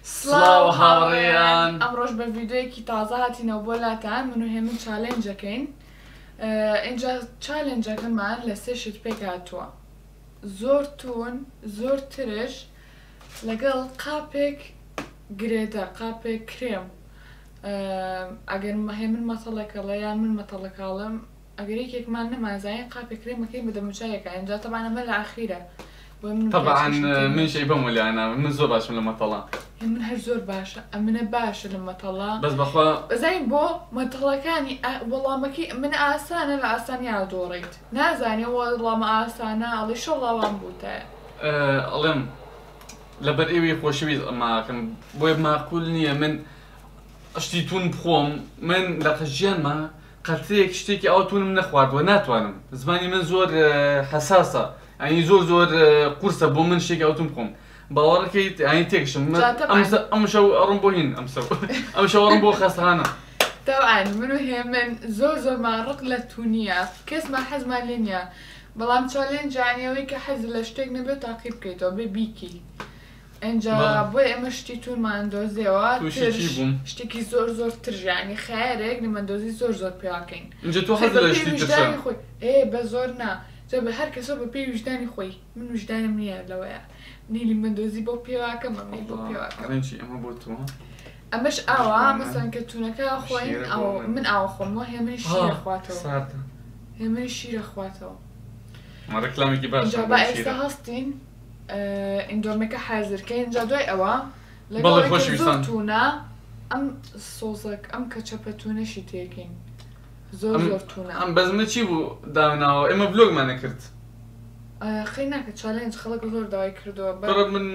سلااو هاوڕێیان ئەمڕۆژ بە ڤیدیۆیەکی تازە هاتینەوە بۆ لاتان من و هێمن چالێنجەکەین. اینجا چالێنجەکەمان لە سێ شت پێک هاتووە، زۆر تون زۆر ترش لەگەڵ قاپێک گرێدە قاپێک کرێم. ئەگەر هێمن مەتەڵەکەڵە یان من مەتەڵەکاڵم ئەگەر یەکێکمان نەمازانین قاپێک کرێمەکەی بە دەموچایەکە اینجا تەبان ئەمە لە ئاخیرە. طبعا من شي بمولي انا من زور باش من المطلع من هەر زۆر باشە ئەمنە باشە لە مەتەڵا بس بخوا بەزین بۆ مەتەڵەکانی وەڵامەکەی من ئاسانە لە ئاسانیا دۆڕیت نازانێ وەڵامە ئاسانە ئەڵی شەڵاوان بووتە ئەڵێم لەبەر ئێوەی خۆشەویست ئەماکەم بۆیە ماقول نییە من شتیتون بخۆم من لە ژیانمە قەتەیەک شتێکی ئەوتونم نەخواردوە ناتوانم زمانی من زۆر حساسە يعني زۆر قورسە بۆ من شتێکی ئەوتون بخۆم باوەڕەکەیت ینی تێکشم ئەم شەو ئەڕم بۆ هین ئەم شەو ئەڕم بۆ خەستانە تاوان من و هێمن زۆر ماڕق لە تونیە کەسمان حەزمان لێ نییە بەڵام چالێنجانیەوەی کە حەز لە شتێک نەبێت تاقی بکەیتەوە بێ بیکی ئەنجا بۆی ئەمە شتی تونمان دۆزیەوە شتێکی زۆر ترژانی خیارێک نمەندۆزی زۆر پێواکەین اینجا تۆ حەز لە شتی ترشە خۆی بە زۆر نا جا بە هەر کەسە بە پێی وجدانی خۆی من وجدانم نییە لەوەیە نیلی مندۆزی بۆ پێواکەم ئەمەی بۆ پێواکەم ئەمە بۆ تۆ ئەمەش ئاوا مەسەن کە تونەکە خۆین من ئاوا خۆمەوە هێمن شیرە خواتەوە هێمن شیرە خواتەوە ڕێکلامێکی باش جا بە ئێستا هەستین ئیندۆمێکە حازرکەین جا دوای ئەوە لەگەڵ زۆر تونە ئەم سۆزەک ئەم کەچەپە تونەشی تێکەین زۆر تونە ئەم بەزمە چی بوو داوناوە ئێمە ڤلۆگمان نەکرد خەی ناکە چالێنج خەڵک زۆر داوای کردووە بەڕە من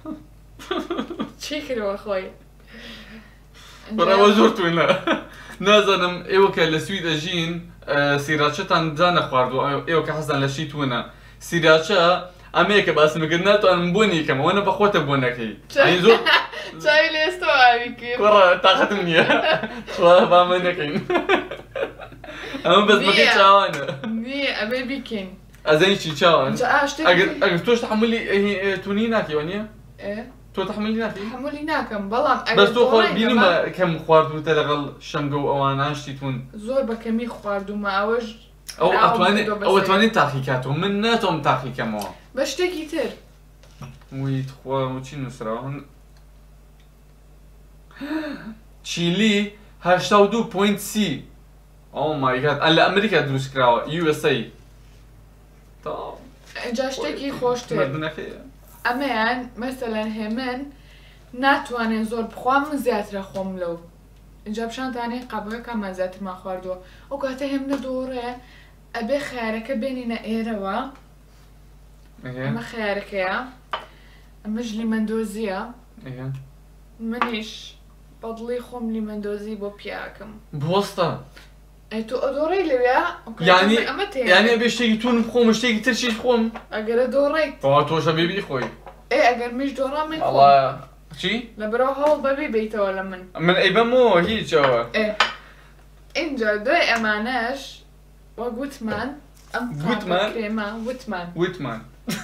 چی کردەوە خۆی بەڕەوە زۆر تونە نازانم ئێوە کە لە سوید ئەژین سیراچەتان جانە خواردووە ئێوە کە حەزان لە شی تونە سیراچە ئەمەیەکە باسمەکرد ناتوانم بۆنی کەم ئەوە بەخۆتە بۆ نەکەی زۆر چاوی لە ئێستا ئاوی کرد کوڕە تاقەتم نییە خوا بامە نەکەین ئەمە بەزمەکەی چاوانە نییە ئەبێ بیکەین ئەزانی چی چاوان ئەگەر تۆش تەحمولی تونی ناکەیەوە نییە تۆ تەحملی ناکەی تەحملی ناکەم بەڵام بەس تۆ خۆ بینمە کەم خواردوتە لەگەڵ شەمگە و ئەوانە شتی تون زۆر بەکەمی خواردومە ئەوەش ئەو ئەتوانێت تاقیکاتەوە من ناتۆم تاقیکەمەوە بە شتێکی تر وی خوا چی نووسراوە چیلی 82.3 Oh my god لە ئەمریکا دروست کراوە USA اینجا شتێکی خۆشتر ئەمەیان مەسەلەن هێمن ناتوانێن زۆر بخوا من زیاترە خۆم لەو اینجا پیشانتانێ قابەکەمان زیاترمان خواردووە ئەو کاتە هێمنە دۆڕێ ئەبێ خیارەکە بێنینە ئێرەوە ئەمە خیارەکەیە ئەمەش لیمەندۆزیە منیش بەدڵی خۆم لیمەندۆزی بۆ پیاکەم بۆستە تۆ ئەدۆڕی لەوێ یانی ئەبێ شتێکی تون بخۆم شتێکی ترشیش بخۆم ئەگەرە دۆڕیت تۆشە بێبی خۆی ئەگەر میش دۆڕامی چی؟ لەبەرەوە هەوڵ بەبێ بیتەوە لە من ئەی بەمەوە هیچەوە اینجا دوای ئەمانەش وە گوتمان ئەم کرێمە وتمان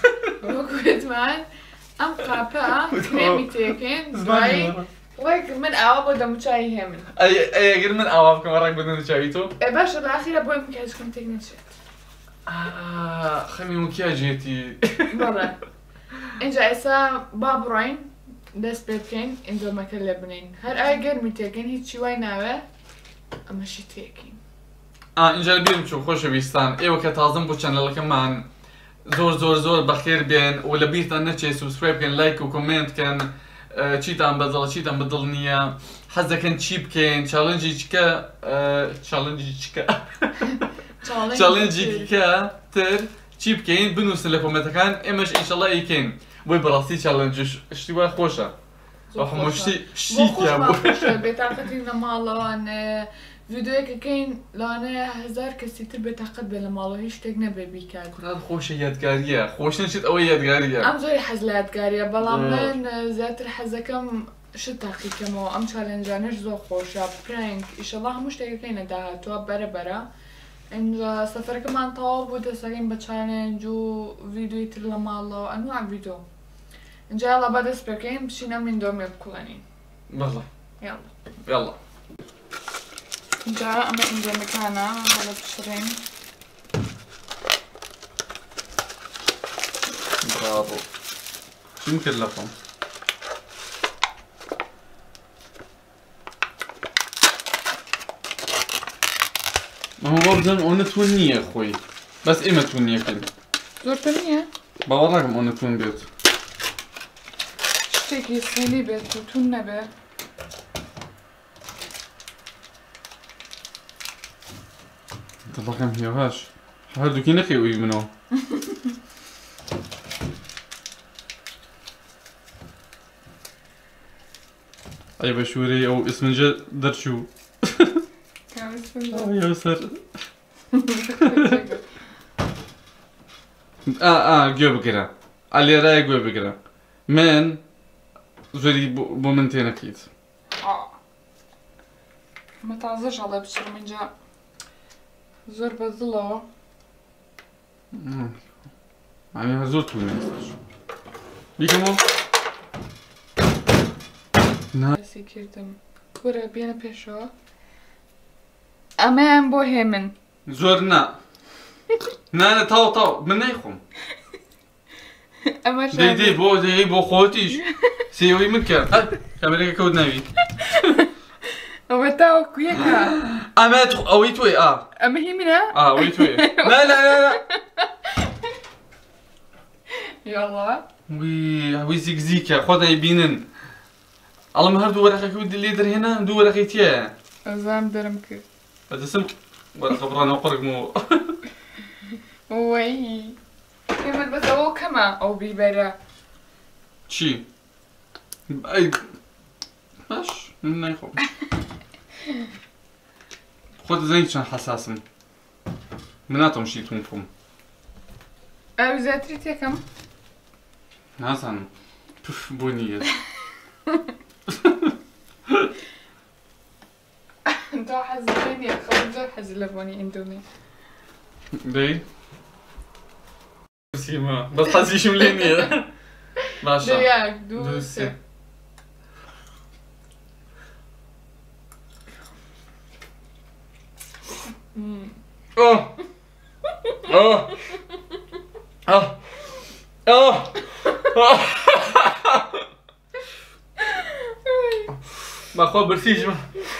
ئەم قاپە کرێمی تێکەین دوایی وەک من ئاوا بۆ دەموچایی هێمن ئەگەر من ئاوا بکەم ڕێک بە دەموچاوی تۆ باشە لە ئاخیرە بۆی من کەچکم تێک نەچێت خەمی وکیا جێتی بەڵێ اینجا ئێستا با بڕۆین دەست پێ بکەین ئیندۆمەکە لێ بنین هەر ئایا گەرمی تێکەین هیچی وای ناوێ ئەمەشی تێکین اینجا بیم چوو خۆشەویستان ئێوە کە تازم بۆ چەنەڵەکەمان زۆر بەخێر بێن و لە بیرتان نەچێت سوبسکرایب بکەن لایک و کۆمنت بکەن چیتان بەدڵ چیتان بەدڵ نییە حەز دەکەن چی بکەین چالنجی چالنجیکە تر چی بکەین بنووسن لە کۆمنتەکان ئێمەش ئینشەڵڵا ئەیکەین بۆی بەڕاستی چالنجش شتی وای خۆشە هەموو شتییا بێتاقەتی لە ماڵەوان ڤیدیۆیەکەکەین لەوانەیە هەزار کەسی تر بێتاقەت بێ لە ماڵەوە هیچ شتێک نەبێ بیکات قورآن خۆشە یادگاریە خۆش نەچێت ئەوە یادگاریە ئەم زۆری حەز لە یادگاریە بەڵام من زیاتر حەزەکەم شت تاقیکەمەوە ئەم چالێنجانەش زۆر خۆشە پرانک ئیشەڵڵا هەموو شتێکەکەینە داهاتووە بەرەبەرە اینجا سەفەرەکەمان تەواو بوو دەسەکەین بە چالێنج و ڤیدیۆی تر لە ماڵەوە ئەنواع ڤیدیۆ اینجا يلا با دەست پێکەین بچینە میندۆمێ بکوڵێنین. بەڵێ. يلا. اینجا ئەمە میندۆمەکانە هەڵە بشڕین. برافو. چی مکلفم؟ ما بردن اون تون نیه خوی. بس ایمه تون نیه کن. زۆرتە نییە؟ باوەڕاکەم اون تون بێت. شتێکی سێنی بێت و تون نەبێت. دڵەکەم هێواش. هەردووکی نەخێوی منەوە. ئەی بە شوورەی ئەو ئیسمنجە دەرچوو. يا سر گوێ بگرە ئالێرایە گوێ بگرە من زۆری بۆ من تێنەکەیت ئەمە تازەش هەڵێ بچڕم اینجا زۆر بەدڵەوە ئەمێ هەر زۆر توونێ بیکەمەوە ناسی کردم وەرە بێنە پێشەوە ئەمەیان بۆ هێمن زۆر نا نانە تاو من نایخۆم ئەمە دەی بۆ خۆتیش سێوەی من کرد کامێرەکە کەوت ناوی ئەوە تاوەکو یەکە ئەمە ئەوەی توێ ئەمە هی منە؟ ئەوەی توێ لا یاڵڵا ئەوەی زیکزیکە خۆ دەیبینن ئەڵم هەردوو وەرەقەکە لێ دەرهێنا دوو وەرەقەی تایە ئەزام دەرم کرد بەدەستم وەرەقە بڕانەوە قڕگمەوە وەی هێمن بەسەوە کەمە ئەو بیبەرە چی؟ باش من نایخۆم خۆ دەزانی چەند حەساسم من ناتوانم شتی تون بخۆم ئەو زیاتری تێکەم؟ نازانم پف بۆ نییە تۆ حەزی لێ نییە خەڵک زۆر حەزی لە بۆنی ئیندۆمی دەی؟ بەس حەزیشم لێ نییە باشە یەک دوو سێ بەخۆ برسیژمە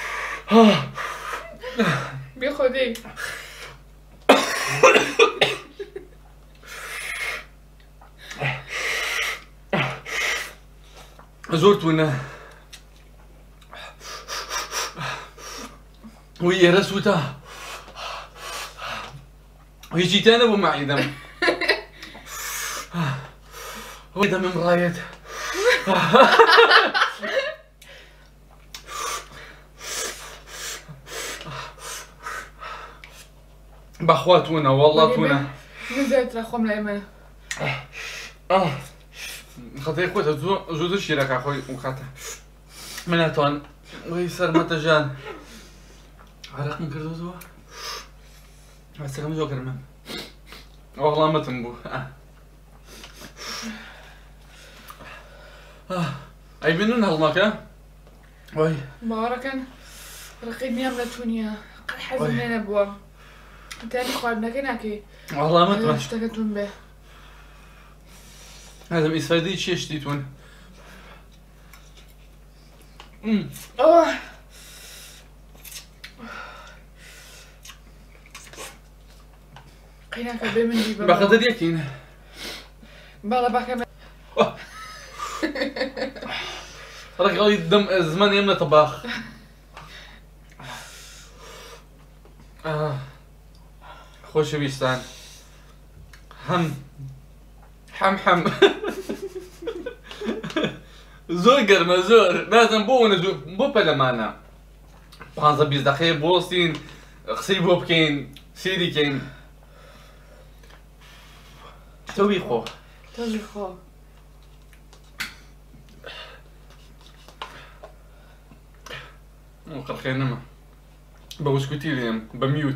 بێ خۆدەی زۆر توونە وی ئێرە سووتە هیچی تێ نەبوو مەعیدەم وی دەمم ڕایەت بەخوا توونە وەڵڵا توونە من زیاترە خۆم لای منە خەتەی خۆتە زوو شیرەکە خۆی وخاتە من ناتوان وی سەرمەتە ژان عەرەقم کردووە هەستەکەم زۆر گەرمە وەڵامەتم بوو ئەیبینن هەڵمەکە وای باوەڕەکەن ڕقیبیان لە توونیە قەت حەزم لێ نەبووە تانی خواردنەکەی ناکەی وەڵامەتمە شتەکە تون بێ هەدەم ئیسفادەی چیە شتی تون قەیناکە بێ من دی بەخەتە دێکین باڵە باکە ڕقەڵی دەم زمان ئێم لە تەباخ خۆشەویستان حەم زۆر گەرمە زۆر نازم بۆ وەنە بۆ پەلەمانە 15-20 دقەیە بۆستین قسەی بۆ بکەین سیریکەین تۆبی خۆ تۆژی خۆ قەرخێنەمە بە وشکوتی لێم بە میوت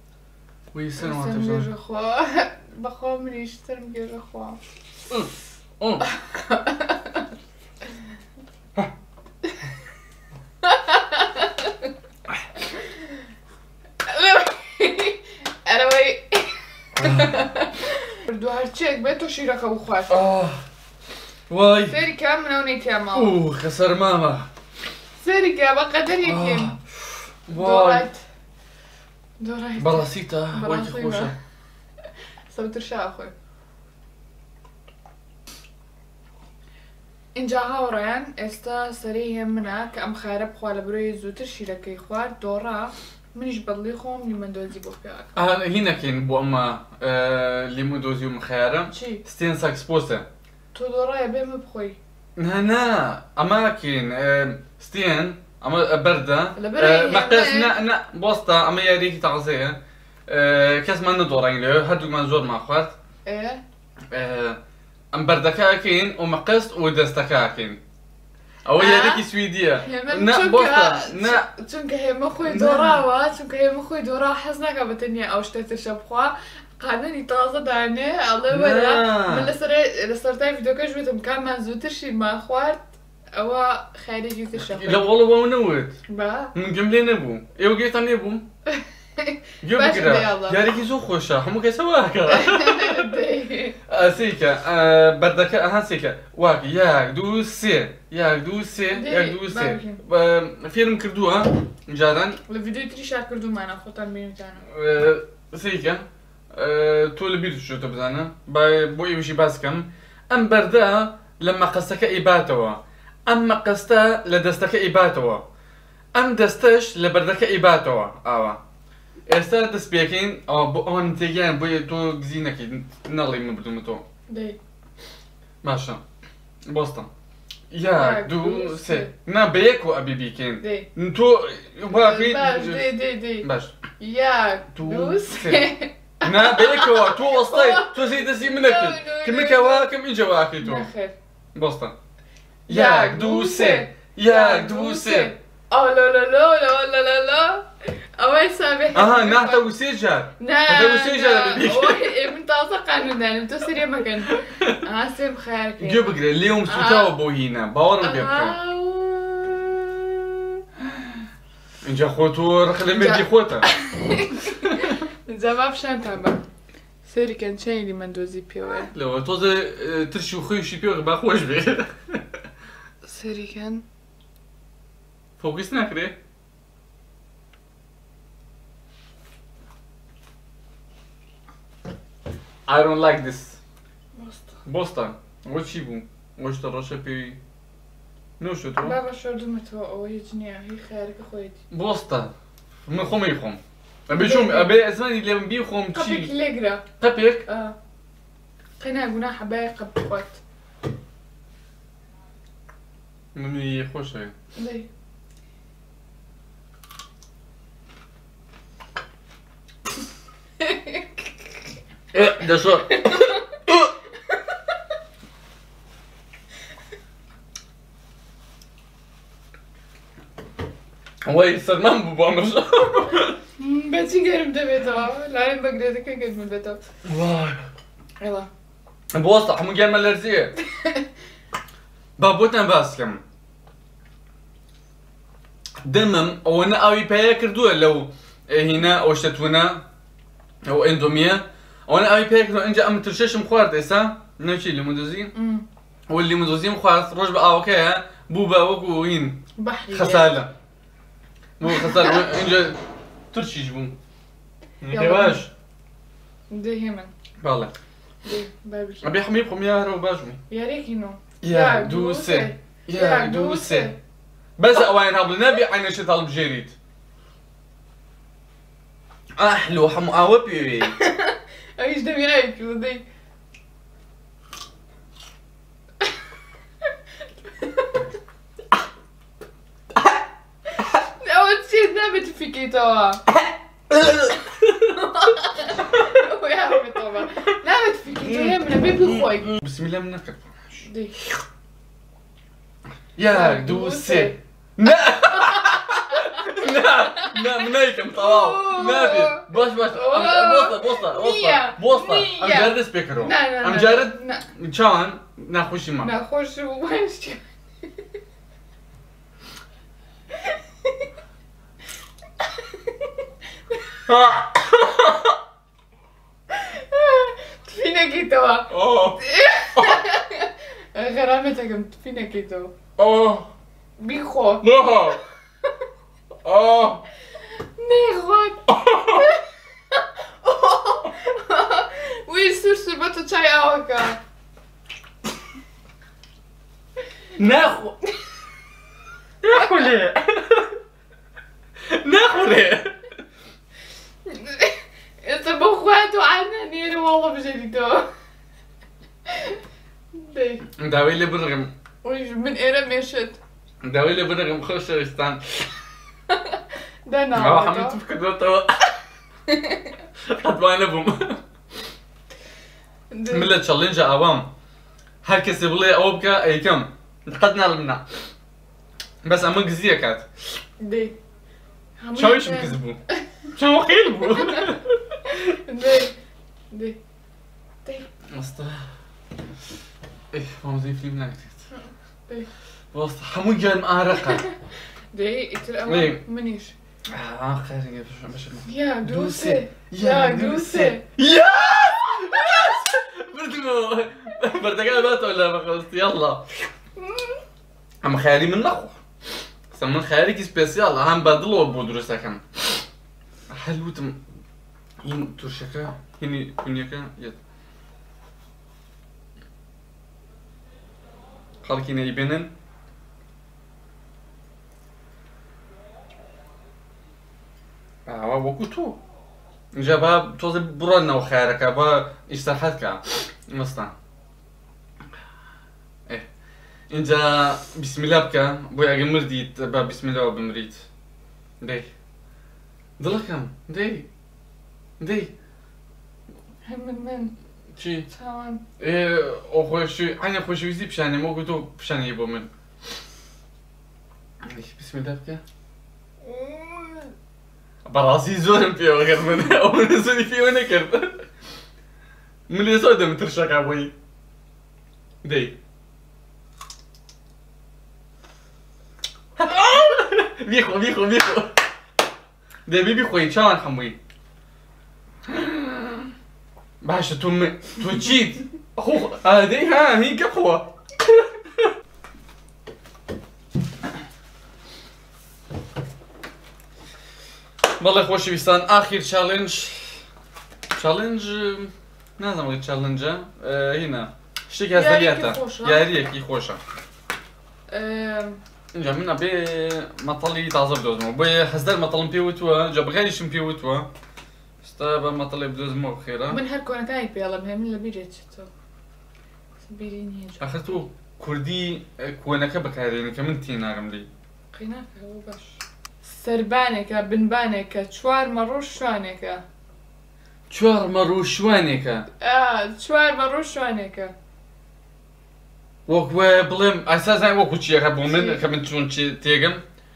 وی سەرماتە گێژە خوا بەخۆ منیش سەرم گێژە خوا أروي بدو هرچيك بيتو شيركة وخوات واي سيري كام من هونيت يا ماما خسر ماما سيري كام قدر يكين واي دورات براسيتا واي خوشة صوت رشا أخوي اینجا هاوڕێیان ئێستا سەری هێمنە کە ئەم خارە بخوا لە برۆی زووتر شیرەکەی خوارد دۆڕا منیش بەدڵی خۆم لیمەندۆزی بۆ پێاکە هینەکەین بۆ ئەمە لیمۆدۆزی و مخیارە چی؟ ستێن ساکسپۆسە تۆ دۆڕایە بێمە بخۆی نا ئەماکەین ستێن ئەمە بەردە مەقەس بۆستە ئەمە یاریەکی تەقزەیە کەسمان نەدۆڕین لێ هەردوومان زۆرمان خوارد ئەم بەردەکەکەین و مەقەست و دەستەکەکەین ئەوە یاریەکی سویدیە چونکە هێمە خۆی دۆڕاوە چونکە هێمە خۆی دۆڕا حەز ناکە بەتەنیا ئەو شتێتە بخوا قادەنی تازە دانێ ئەڵێ وەرە من لە سەرتای ڤیدۆکەش وتم کاممان زووتر شیرمان خوارد ئەوە خارێکی تر شەفە لە وەڵەوە نەوت من گەم لێ نەبووم ئێوە گێتان لێبووم یاریکی زۆر خۆشە هەموو کەسە واکە ئەسیکە بەردەکە ئەهانسێکە واکە یاک دوو سێ یاک دوو سێ یاک دوو سێ فێرم کردووە جاران لە ڤیدۆی تری شار کردومانە خۆتان بینیتانە سیکە تۆ لە بیر شوتە بزانە بۆ ئێوەشی باسکەم ئەم بەردە لە مەقەستەکە ئیباتەوە ئەم مەقەستە لە دەستەکە ئیباتەوە ئەم دەستەش لە بەردەکە ئیباتەوە ئاوە ئێستا دەست پێکەین ئەوە بۆ ئەوان تێگیان بۆ تۆ گزی نەکەیت نەڵێ من بدومە تۆ باشە بۆستە یاک دوو سێ نا بە یەک و ئەبی بیکەین تۆ باش یاک دوو سێ نا بە یەکەوە تۆ وەستای تۆ سێ دەستی منەکرد کە مکەوە کەم ئینجا واکەی تۆ بۆستە یاک دوو سێ یاک دوو سێ ئەوەی سابێ ناتە وسێ جار من تازە قانوندانم تۆ سێرێ مەکەن سێم خارکە گوێ بگرێ لێوم سوتاوە بۆ هینە باوەڕم پێ بکە اینجا خۆ تۆ ڕخ لە مێردی خۆتە جەواب شانتان بە سێریکەن چەی لیمەندۆزی پێوە لەوە تۆزە ترشی و خۆیشی پێوە با خۆش بێ سێریکەن فۆکس ناکرێ I don't like this. بۆستە ئەوە چی بوو؟ ئەوەشتە ڕەشە پێوی نەوشێتەوە؟ بابە شۆردومەتەوە ئەوە هیچ نییە هی خارەکە خۆیەتی بۆستە من خۆمەی خۆم ئەبێ چۆم ئەبێ ئەزمانی لێم بی خۆم چی؟ قەپێکی لێگرە قەپێک؟ قەینا گونا حەبای قەپ بخوات منی خۆشە دەشۆ وای سەرمان بوو بۆ ئەمەش بەچی گەرم دەبێتەوە لاەن بەگرێتەکە گەرم بێتەوە بۆستە هەموو گیانمە لەرزیە با بۆتان باسکەم دەمم ئەوە نە ئاوی پایە کردووە لەو هینە ئەو شتەتونە ئەو ئەندۆمیە ئەوە ئاوی پێ کردووە ئەنجا ئەم ترشەشم خوارد ئێستا نەوچی لیمۆدۆزی ئەوە لیمۆدۆزیم خوارد ڕۆژ بە ئاوەکەیە بوو بە وەکو هین خەسالە بوو خەسالە ئەنجا ترشیش بوو باش دەهێ من باڵێ ئەبێ هەمووی بخۆم یارەوە باش بوو یارێکی نۆ یاک دوو سێ یاک دوو سێ بەس ئەوان هەبڵ نەبێ عینەشت هەڵبژێریت ئەحلو هەموو ئاوە پێوێ ئەویش دەمیایەکی دەی ئەوە چێت نابێت فیکەیتەوە نابێت فیکەیتەوە منە بێ بخۆی بسمیلە من نەکرد دەی یاک دوو سێ لا منيكم طواو نابي باش بوسطة ام جارد سبيكرو ام جارد چاوان نخوشی ما نخوش وانش تفينكي توا غرامتكم تفينكي توا بيخو نخوات وي سور بطو چای اوكا ناخو ليه انت بخواتو عنا نير والله بجديدو دي داوي لي برغم ويش من ايرا مشت داوي لي برغم خوش استان ده ما نعم حملت فكرة توا حد ما نبهم ملة تشالنج عوام هركس يبغى او بكا اي كم قدنا لمنا بس اما قزيه كات دي شو ايش بكذبوا شو قيلبوا دي مصطفى ايه فوزي في مناكت دي وسط حمود جاي مقارقة دي اتل منيش خير يا دوسي بردمو برتقال بات ولا ما خلصت يلا اما خيالي من نخو سمن خيالي سبيسيال هم بدلو بودروسا كم حلوتم ين ترشكا هني كنيكا يد خالكينا يبنن وەکو تۆ اینجا با تۆزە بڕۆنەوە خیارەکە بە ئیستراحەتکە مەستان اینجا بیسمیلا بکە بۆی ئەگەر مردیت بە بیسمیلاوە بمریت دەی دڵەکەم دەی من چی؟ چاوان ئەو عینە خۆشەویستی پیشانێ وەکو تۆ پیشانەیە بۆ من بیسمیلا بکە براسي زورم فيه وغير من او نزولي فيه وانا كرت ملي سودا مترشاك ابوي دي بيخو دي بيبي خوي شلون حموي باشا تو جيت اخو هادي ها هي كفوه والله خۆشەویستان ئاخیر چالنج نازانم چالنجە هینە شتێکی هەزدەریاتە یاریەکی خۆشە اینجا من ئەبێ مەتەڵی تازە بدۆزمەوە بۆیە هەزدەر مەتەڵم پێ وتووە جا بەغێریشم پێ وتووە ستا بە مەتەڵێ بدۆزمەوە خێرا من هەر کۆنەکانی پێڵم هەیە من لە بیرێت تۆ بیری نییە ئەخر تۆ کوردی کۆنەکە بەکارێنی کە من تێناگەم لێی قیناکەوە باش سەربانێکە بنبانێکە چوار مەڕۆ شوانێکە چوار مەڕۆ شوانێکە چوار مەڕۆ شوانێکە وەکوە بڵێم ئاسا زای وەکو چیەکە بۆ من کە من چۆن تێگەم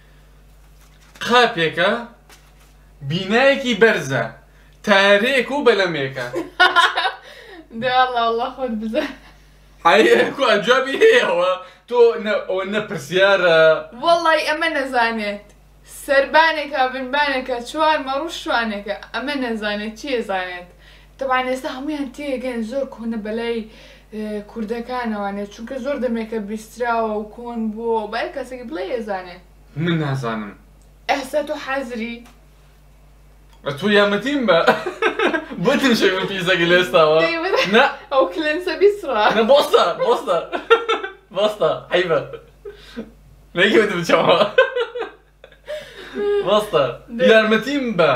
قاپێکە بینایەکی بەرزە تارێک و بەلەمێکە داڵا وەڵڵا خۆت بزە حەیەکو ئەنجامی هەیەەوە تۆ ئەوە نەپرسیارە وەڵڵی ئەمە نەزانێت سەربانێکە بنبانێکە چوار مەڕوو شوانێکە ئەمە نەزانێت چی زانێت تەبان ئێستا هەمویان تێگەن زۆر کۆنە بەلای کوردەکانەوانێت چونکە زۆر دەمێکە بیستراوە و کۆن بووە بای کەسێکی بڵێ ئێزانێت من نازانم ئێستا تۆ حەزری تۆ یامەتیم بە بۆ تنشێک من پیسەکە لە ئێستاوە نە ئەو کلێنسە بیسڕا نە بۆستە حەیبە نەیکەوتە بچەوە بەستە یارمەتیم بە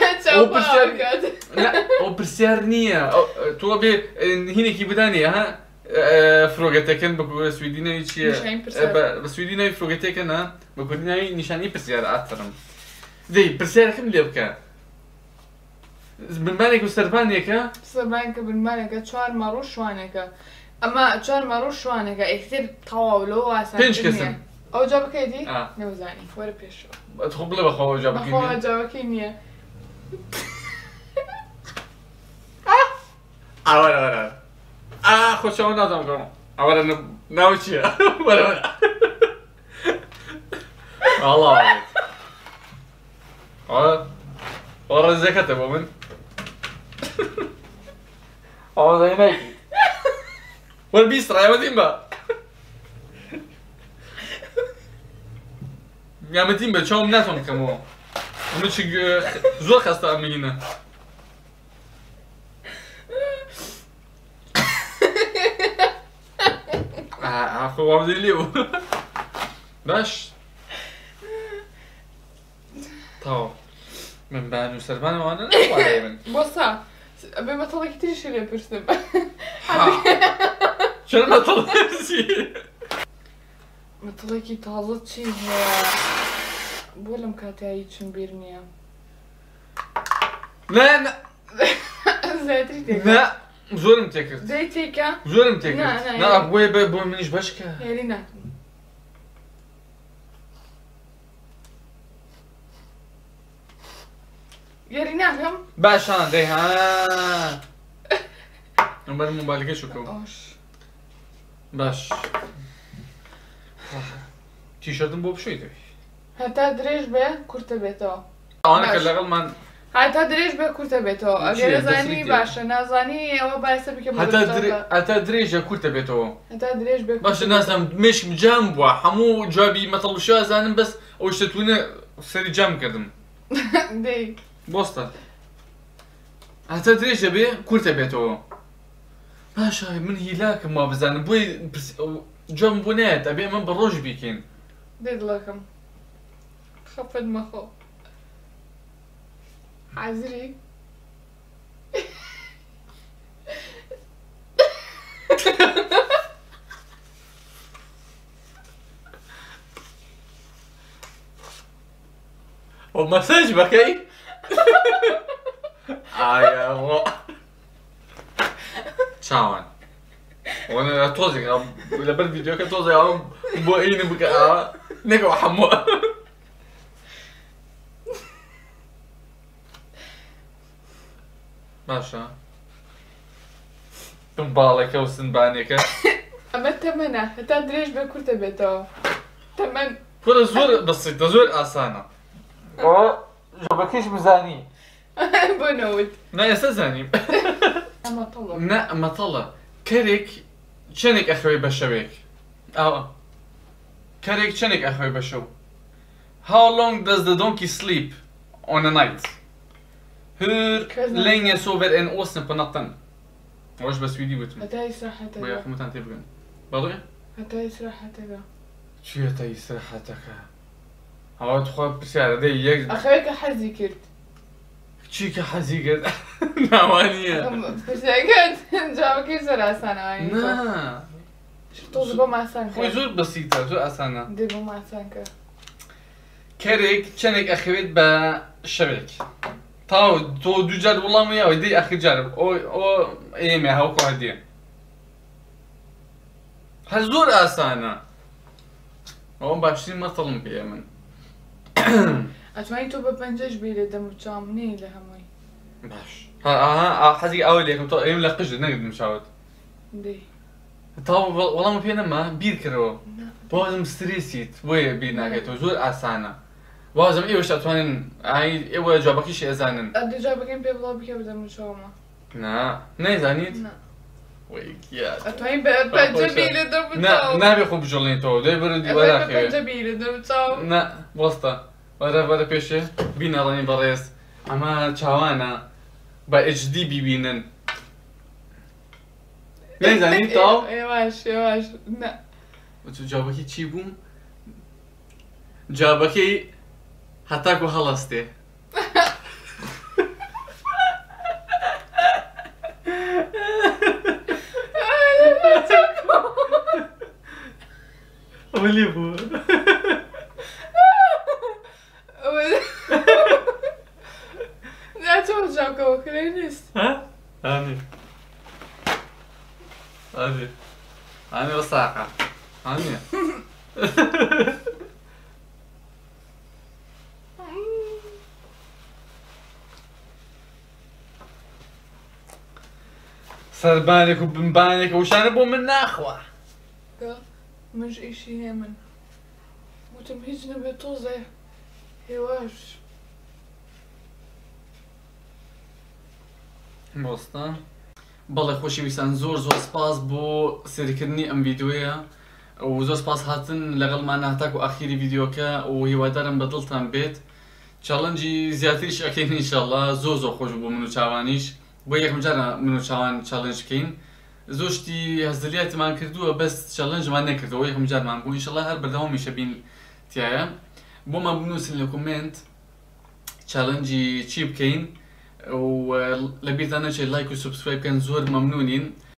ئەو پرسیار نییە تۆ بێ هینێکی بدانێ ها فرۆگەتەکەن بە سویدینەوەی چییە بە سویدینەوەی فرۆگەتێکە نا بە کوردینەوەی نیشانی پرسیار ئاترم دەی پرسیارەکەم لێ بکە بنبانێک و سەربانێکە سەربانێکە بنبانێکە چوار مەڕوو شوانێکە ئەمە چوار مەڕوو شوانێکە ئێکتر تەواو لەوە ئاسان پێنج کەسم ئەو جابەکەی دی؟ ئا نەوەزانی وەرە پێشەوە خۆ بڵێ بەخۆ جابەکەی بەخۆ جابەکەی نییە وەرە وەرە خۆشەوە نازانم کەم وەرە ناو چییە وەرە وەرە والله والله ڕێزەکەتە بۆ من ئەوەی نایکی وەرە بیستڕایەوە دیم بە یامەتیم بە چاوم ناتوانم بکەمەوە ئەمە چ زۆر خەستە ئەمەینە خۆ وابدەی لێ بوو باش تاو من بان و سەرمانەوانە نەخوارێ من بۆسا بێ مەتەڵێکی تریشی لێ پرسم چرا مەتەڵێکی مەتەڵێکی تازە چی هەیە بۆ لەم کاتایی چون بیر نییە نه زیاتری تێکە نه زۆرم تێکرد دەی تێکە زۆرم تێکرد نا بۆیە بۆ منیش بەشکە هێری ناتم یاری ناکەم باشان دەی ها ئەم بەرم مۆبایلەکەی شوکەوە باش تیشەرتم بۆ بشۆی دەوی هەتا درێژ بێ کورتە بێتەوە ئەوانە کە لەگەڵمان هەتا درێژ بێ کورتە بێتەوە ئەگەر زانی باشە نازانی ئەوە بایسە بکەم هەتا درێژە کورتە بێتەوە هەتا درێژ بێ باشە نازانم مێشم جام بووە هەموو جوابی مەتەڵوشە ئازانم بەس ئەو شتتوونە سەری جام کردم دەی بۆستە هەتا درێژە بێ کورتە بێتەوە باشە من هیلاکم وا بزانم بۆی جوام بۆ نایەت ئەبێ ئەمە بە ڕۆژ بیکەین دەی دڵەکەم خەفت مەخۆ حازری ئەو مەساج بەکەی ئایاوە چاوان وەنە تۆزێک لەبەر ڤیدیۆکە تۆزێک ئەوم بۆ ئینە بکە نەکەوە هەمووە باشە بم باڵێکە و سنبانێکە ئەمە تەمەنە هەتا درێژ بێ کورتە بێتەوە تەمەن پڕە زۆر بەسیتە زۆر ئاسانە ئەوە ژەبەکەیش بزانی بۆ نەوت نا ئێستا زانیم ئەمەتەڵە نا مەتەڵە کەرێک چەندێک ئەخەوێ بە شەوێک ئەوە کەرێک چەندێک ئەخەوێ بە شەو How long does the donkey sleep on a night? Hur länge sover en åsna på natten? Vars bäst video vet man. هەتا ئیسراحەتەکە Vad jag kommer inte att börja. Vadå? هەتا ئیسراحەتەکە چی هەتا ئیسراحەتەکە؟ ئەوە توخوا پرسیارە دەی یەک ئەخەوێکە حەزی کرد چی کە حەزی کرد ناوانییە پرسیارەکەت جوابەکەی زۆر ئاسانە نا تۆز بۆ ماسان خۆی زۆر بەسیتە زۆر ئاسانە دێ بۆ ماسان کە کەرێک چەندێک ئەخەوێت بە شەوێک تاو تۆ دووجار وڵامیەوە دەی ئەخر جار ئەوە ئێمە هەوکۆ هەدیە هەر زۆر ئاسانە ئەوە باشترین مەتەڵم پێ من ئەتوانی تۆ بە پەنجەش بیرە دەم و چاوم نێ لە هەمووی باش حەزی ئەوە لێکم تۆ ئێم لە قژت نەگرتم شاوت دێ تاو وەڵام پێ نەما بیر کردەوە بازم سترێسیت بۆیە بیر ناکەیتەوە زۆر ئاسانە وازم ئێوەش ئەتوانن ئێوە جوابەکەیشی ئەزانن ئەدە جوابەکەم پێ بڵاو بکە بدەم و چاومە نا نەیزانیت ئەتوانی بە پەنجە بیرە دەم و چاوم نابێ خۆ بژەڵێنیتەوە دوای بەرە دیوەراکەوێ پەنجە بیرە دەم و چاوم نا بۆستە وەرە پێشێ بینەڵێنی بەڕێز ئەمە چاوانە بە HD بیبینن نەیزانیت تاو ئێواش نا جوابەکەی چی بووم؟ جوابەکەی هەتاکو هەڵەستێ ئەوە لێ بووە ناچۆم جاکەوە کرێ نیست هاني هاني هاني وساقة هاني سەربانێک و بمبانێک وشانە بۆ من ناخوا منش ئیشی هەیە من وتم هیچ نەبێت تۆزێ هێواش بۆستە بەڵێ خۆشەویستان زۆر سپاس بۆ سێریکردنی ئەم ڤیدیۆیە و زۆر سپاس هاتن لەگەڵمان هاتاک و ئاخیری ڤیدیۆکە و هیوادارم بە دڵتان بێت چاڵەنجی زیاتریش ئەکەین ئینشاڵڵا زۆر خۆش بۆ من و چاوانیش بۆ یەکەم جارە من و چاوان چاڵنج بکەین زۆر شتی هەزدلیاتمان کردووە بەس چاڵەنجمان نەکردەوە یەکەم جارمان بوو ئینشاڵڵا هەر بەردەوامیشە بین تایە بۆمان بنووسن لە کومنت چاڵەنجی چی بکەین و لەبیرتان نەچێت لایک و سوبسکرایب بکەن زۆر مەمنونین